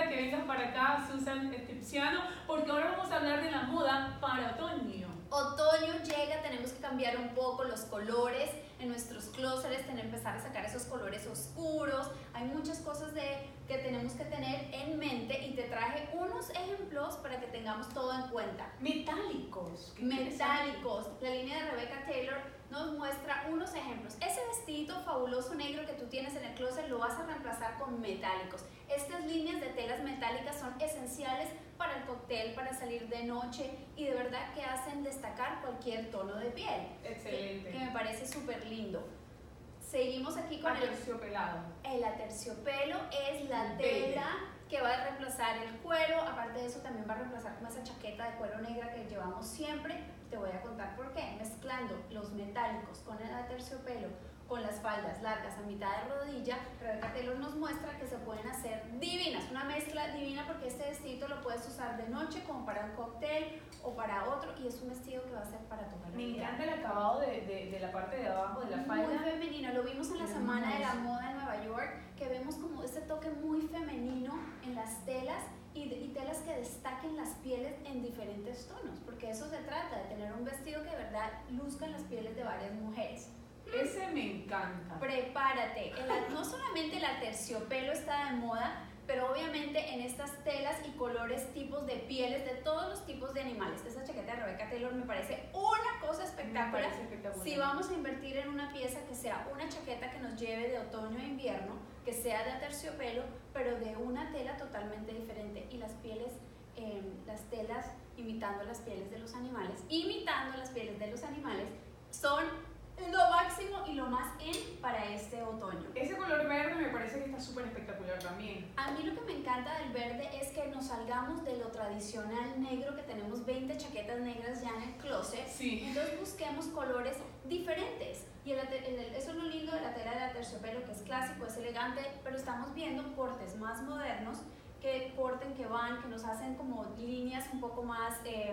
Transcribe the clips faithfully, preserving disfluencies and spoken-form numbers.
encanta que vengas para acá, Susan Estipciano, porque ahora vamos a hablar de la moda para otoño. Otoño llega, tenemos que cambiar un poco los colores en nuestros closets, tener, empezar a sacar esos colores oscuros. Hay muchas cosas de, que tenemos que tener en mente y te traje unos ejemplos para que tengamos todo en cuenta. Metálicos. Metálicos. La línea de Rebecca Taylor nos muestra unos ejemplos. Ese vestido fabuloso negro que tú tienes en el closet lo vas a reemplazar con metálicos. Estas líneas de telas metálicas son esenciales para el cóctel, para salir de noche y de verdad que hacen destacar cualquier tono de piel. Excelente. Que, que me parece súper lindo. Seguimos aquí con Aterciopelado. el, el aterciopelo, es la Bello. tela que va a reemplazar el cuero. Aparte de eso también va a reemplazar como esa chaqueta de cuero negra que llevamos siempre. Te voy a contar por qué. Mezclando los metálicos con el aterciopelo, con las faldas largas a mitad de rodilla, Rebecca Taylor nos muestra que se pueden hacer divinas, una mezcla divina, porque este vestido lo puedes usar de noche como para un cóctel o para otro, y es un vestido que va a ser para toda la Me vida. encanta el acabado de, de, de la parte de abajo de la falda. Muy femenino, lo vimos en la Hermoso. Semana de la Moda en Nueva York, que vemos como ese toque muy femenino en las telas y, y telas que destaquen las pieles en diferentes tonos, porque eso se trata, de tener un vestido que de verdad luzca en las pieles de varias mujeres. Ese me encanta. Prepárate, el, no solamente el aterciopelo está de moda, pero obviamente en estas telas y colores, tipos de pieles de todos los tipos de animales. Esa chaqueta de Rebecca Taylor me parece una cosa espectacular. Me parece espectacular. Si vamos a invertir en una pieza que sea una chaqueta que nos lleve de otoño a invierno, que sea de aterciopelo, pero de una tela totalmente diferente, y las pieles, eh, las telas imitando las pieles de los animales, imitando las pieles de los animales, son lo máximo y lo más in para este otoño. Ese color verde me parece que está súper espectacular también. A mí lo que me encanta del verde es que nos salgamos de lo tradicional negro, que tenemos veinte chaquetas negras ya en el closet. Sí. Entonces busquemos colores diferentes. Y el, el, eso es lo lindo de la tela de aterciopelo, que es clásico, es elegante, pero estamos viendo cortes más modernos, que corten, que van, que nos hacen como líneas un poco más eh,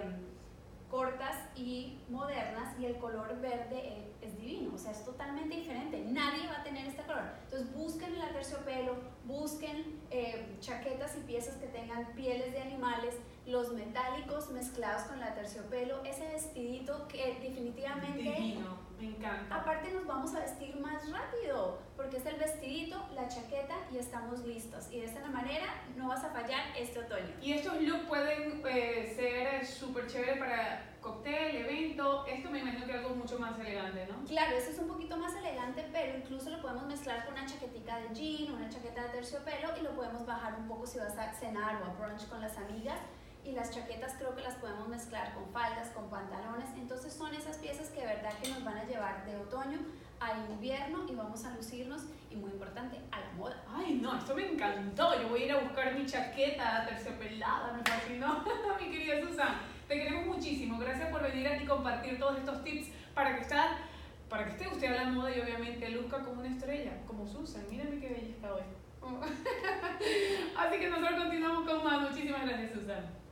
cortas y modernas, y el color verde es, es divino, o sea, es totalmente diferente, nadie va a tener este color. Entonces busquen el aterciopelo, busquen eh, chaquetas y piezas que tengan pieles de animales, los metálicos mezclados con el aterciopelo, ese vestidito que definitivamente divino, me encanta. Aparte nos vamos a vestir más rápido, porque es el vestidito, la chaqueta y estamos listos, y de esta manera no vas a fallar este otoño. Y estos looks pueden eh, ser súper chévere para cóctel, evento. Esto me imagino que es algo mucho más elegante, ¿no? Claro, este es un poquito más elegante, pero incluso lo podemos mezclar con una chaquetica de jean, una chaqueta de terciopelo, y lo podemos bajar un poco si vas a cenar o a brunch con las amigas. Y las chaquetas creo que las podemos mezclar con faldas, con pantalones. Entonces son esas piezas que de verdad que nos van a llevar de otoño a invierno, y vamos a lucirnos, y muy importante, a la moda. Ay, no, esto me encantó. Yo voy a ir a buscar mi chaqueta terciopelada, me fascinó. Mi querida Susan, te queremos muchísimo. Gracias por venir aquí y compartir todos estos tips para que, está, para que esté usted a la moda y obviamente luzca como una estrella, como Susan. Mírame qué bella está hoy. Así que nosotros continuamos con más. Muchísimas gracias, Susan.